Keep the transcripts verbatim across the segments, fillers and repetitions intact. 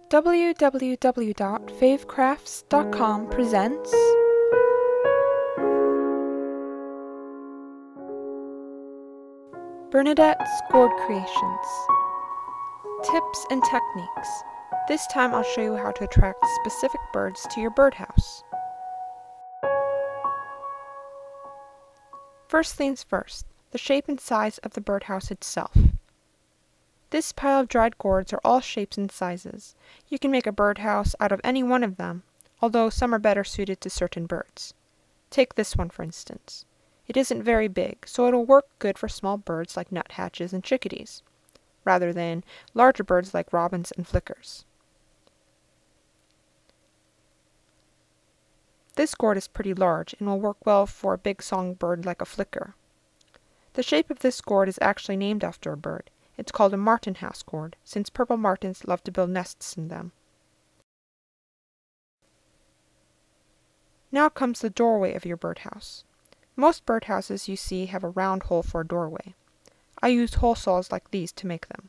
w w w dot favecrafts dot com presents Bernadette's Gourd Creations. Tips and techniques. This time I'll show you how to attract specific birds to your birdhouse. First things first, the shape and size of the birdhouse itself. This pile of dried gourds are all shapes and sizes. You can make a birdhouse out of any one of them, although some are better suited to certain birds. Take this one for instance. It isn't very big, so it'll work good for small birds like nuthatches and chickadees, rather than larger birds like robins and flickers. This gourd is pretty large and will work well for a big songbird like a flicker. The shape of this gourd is actually named after a bird. It's called a martin house gourd, since purple martins love to build nests in them. Now comes the doorway of your birdhouse. Most birdhouses you see have a round hole for a doorway. I used hole saws like these to make them.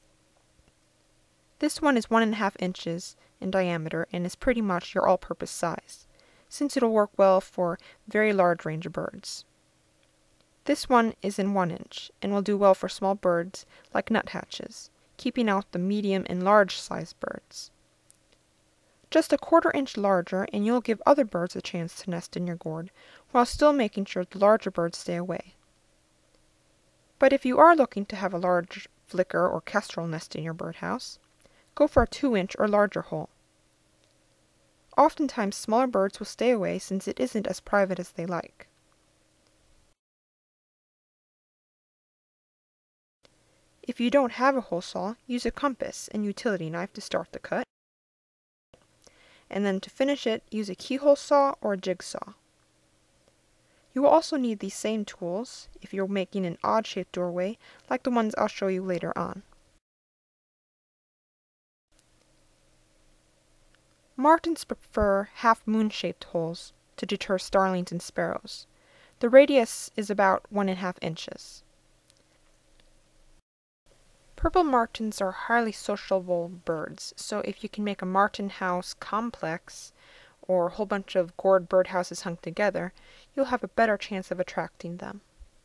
This one is one and a half inches in diameter and is pretty much your all-purpose size, since it'll work well for a very large range of birds. This one is in one inch and will do well for small birds like nuthatches, keeping out the medium and large sized birds. Just a quarter inch larger and you'll give other birds a chance to nest in your gourd, while still making sure the larger birds stay away. But if you are looking to have a large flicker or kestrel nest in your birdhouse, go for a two inch or larger hole. Oftentimes smaller birds will stay away since it isn't as private as they like. If you don't have a hole saw, use a compass and utility knife to start the cut, and then to finish it, use a keyhole saw or a jigsaw. You will also need these same tools if you're making an odd-shaped doorway like the ones I'll show you later on. Martins prefer half-moon-shaped holes to deter starlings and sparrows. The radius is about one and a half inches. Purple martins are highly sociable birds, so if you can make a martin house complex or a whole bunch of gourd birdhouses hung together, you'll have a better chance of attracting them.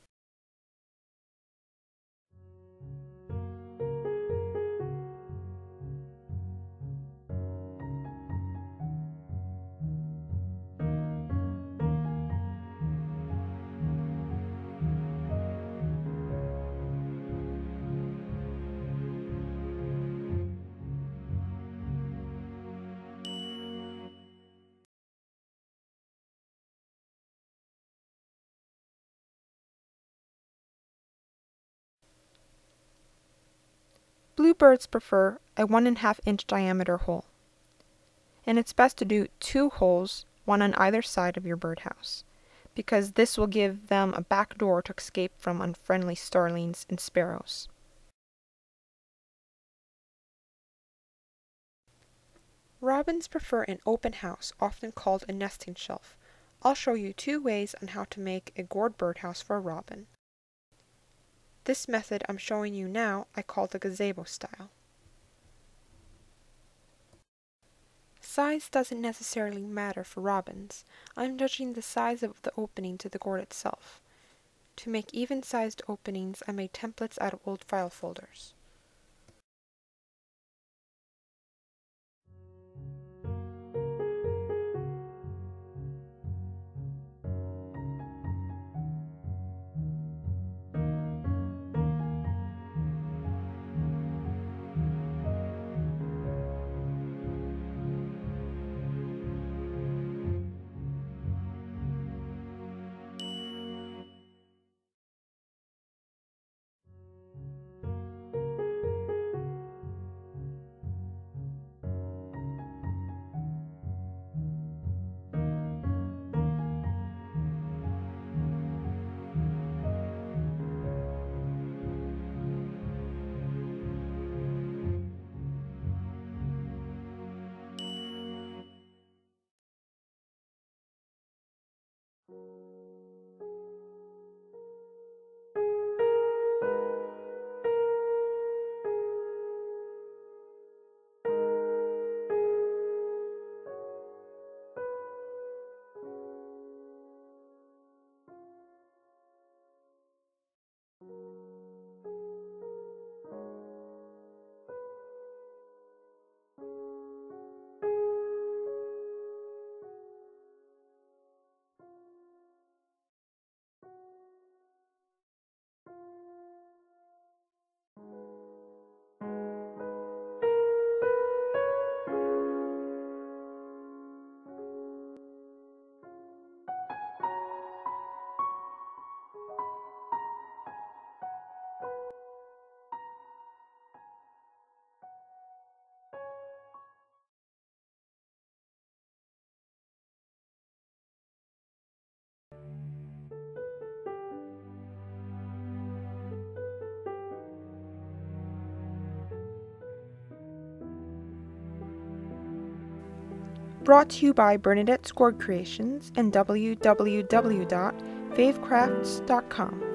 Bluebirds prefer a one and a half inch diameter hole, and it's best to do two holes, one on either side of your birdhouse, because this will give them a back door to escape from unfriendly starlings and sparrows. Robins prefer an open house, often called a nesting shelf. I'll show you two ways on how to make a gourd birdhouse for a robin. This method I'm showing you now I call the gazebo style. Size doesn't necessarily matter for robins. I'm judging the size of the opening to the gourd itself. To make even-sized openings, I made templates out of old file folders. Brought to you by Bernadette's Gourd Creations and w w w dot fave crafts dot com.